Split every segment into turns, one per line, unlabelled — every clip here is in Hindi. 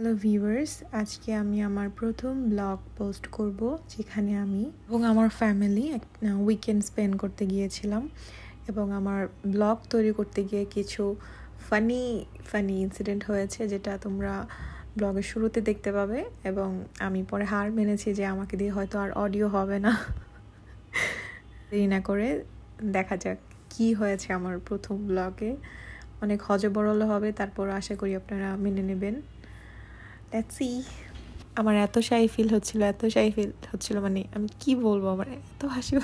হ্যালো ভিউয়ার্স, আজকে আমি আমার প্রথম ব্লগ পোস্ট করব, যেখানে আমি এবং আমার ফ্যামিলি উইকেন্ড স্পেন্ড করতে গিয়েছিলাম এবং আমার ব্লগ তৈরি করতে গিয়ে কিছু ফানি ইনসিডেন্ট হয়েছে, যেটা তোমরা ব্লগের শুরুতে দেখতে পাবে। এবং আমি পরে হার মেনেছি যে আমাকে দিয়ে হয়তো আর অডিও হবে না। দেরি না করে দেখা যাক কি হয়েছে আমার প্রথম ব্লগে। অনেক হজবরল হবে, তারপর আশা করি আপনারা মেনে নেবেন। Let's see. আমার এত শাই ফিল হচ্ছিল, মানে আমি কি বলবো, আমার এত হাসি।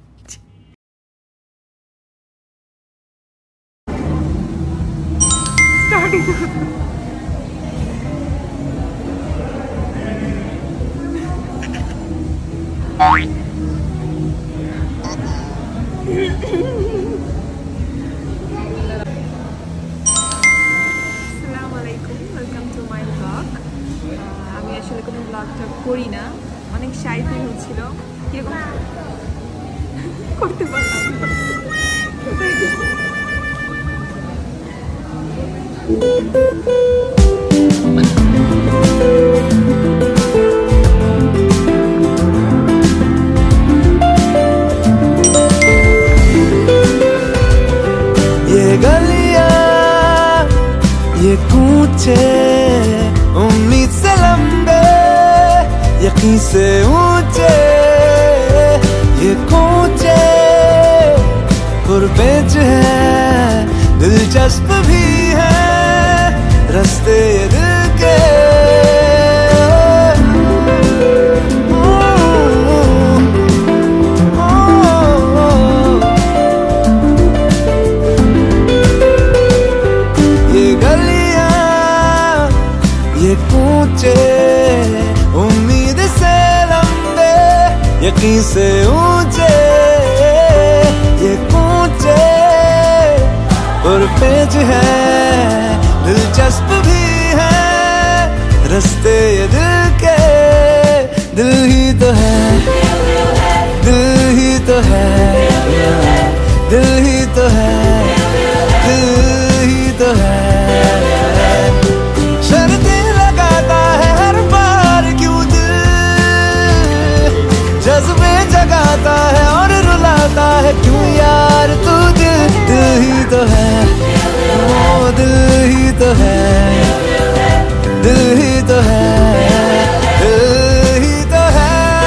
আসসালামু আলাইকুম, ওয়েলকাম টু মাই ব্লগ। আমি আসলে কোনো ব্লগটা করি না, অনেক শাই ফিল হচ্ছিল, কিরকম করতে পারলাম।
ये गलियां, ये कूचे, उम्मीद से लंबे, यकीन से ऊंचे, ये कूचे पुरपेच है, दिलचस्प भी है रास्ते ये दिल के। ये कूचे उम्मीद से लंबे, यकीन से ऊंचे, ये कूचे और पेच है, दिलचस्प भी है रास्ते ये दिल के। दिल ही तो है, दिल ही तो है, दिल ही तो है, दिल ही तो है। जज्बे जगाता है और रुलाता है, क्यों यार तू दिल ही तो है, वो दिल ही तो है, दिल ही तो है, दिल ही तो है।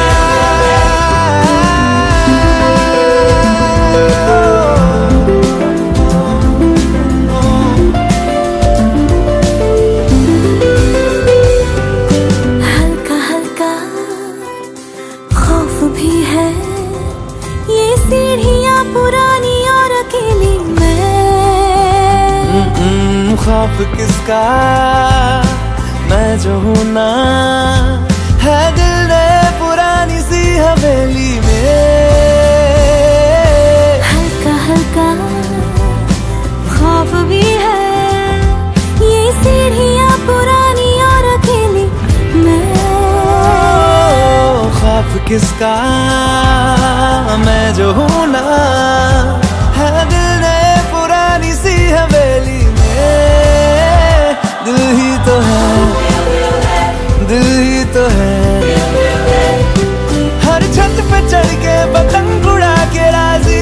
हल्का हल्का खौफ भी है, ये सीढ़ियाँ पुरानी और अकेली मैं।
खौफ किसका, मैं जो हूँ ना, है दिल ने पुरानी सी हवेली में।
हल्का हल्का खौफ भी है, ये सीढ़ियाँ पुरानी और अकेली मैं।
खौफ किसका, मैं जो हूँ ना, है दिल ने पुरानी सी हवेली में। दिल ही तो है, दिल ही तो है, हर छत पे चढ़ के पतंग उड़ा के राजी,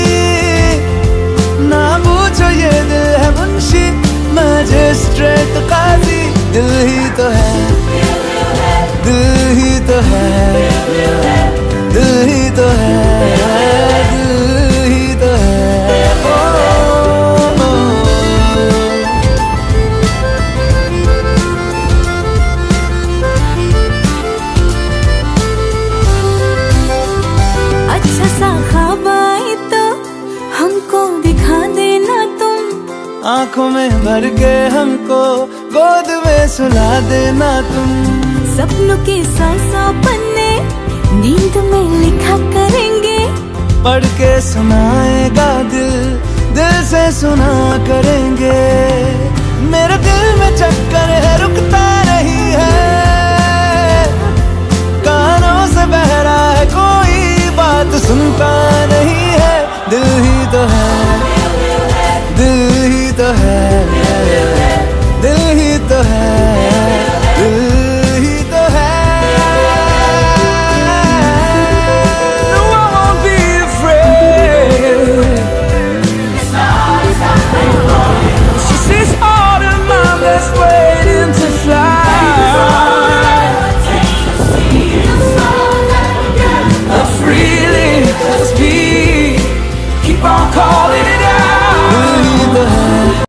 ना पूछो ये दिल है मुंशी मजिस्ट्रेट काजी। दिल ही तो है, दिल ही तो है, दिल ही तो है, दिल ही तो है।
अच्छा सा ख्वाब आए तो हमको दिखा देना तुम,
आंखों में भर के हमको गोद में सुला देना तुम।
सपनों के सौ पन्ने नींद में लिखा करेंगे,
पढ़ के सुनाएगा दिल, दिल से सुना करेंगे। मेरे दिल में चक्कर है रुकता